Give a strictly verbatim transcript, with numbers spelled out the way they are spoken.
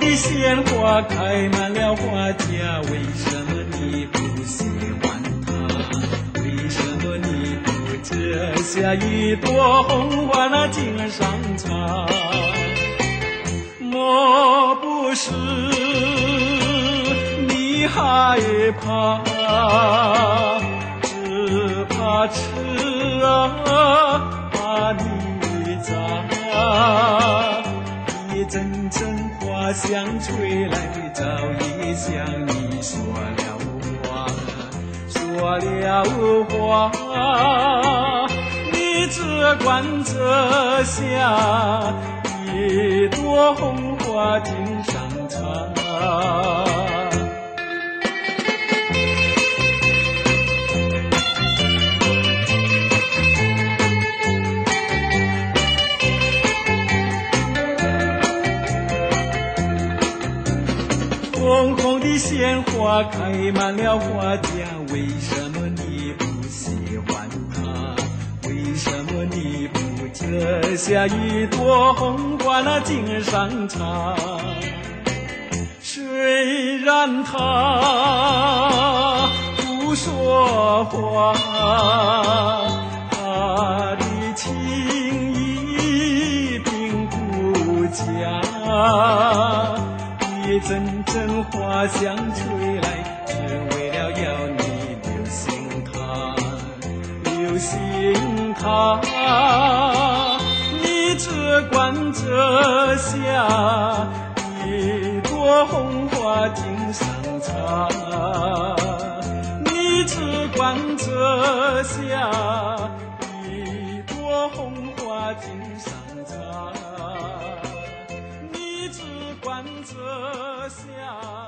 的鲜花开满了花架，为什么你不喜欢它？为什么你不折下一朵红花那经上插？莫不是你害怕，只怕痴啊把你砸，一阵阵花香吹来，早已向你说了话，说了话，你只管折下一朵红花经上插。红红的鲜花开满了花架，为什么你不喜欢它？为什么你不折下一朵红花那经上插？虽然它不说话，它的情意并不假，一阵阵花香吹来，只为了要你留心它，留心它，你只管折下一朵红花经上插，你只管折下一朵红花经上插，你只管折下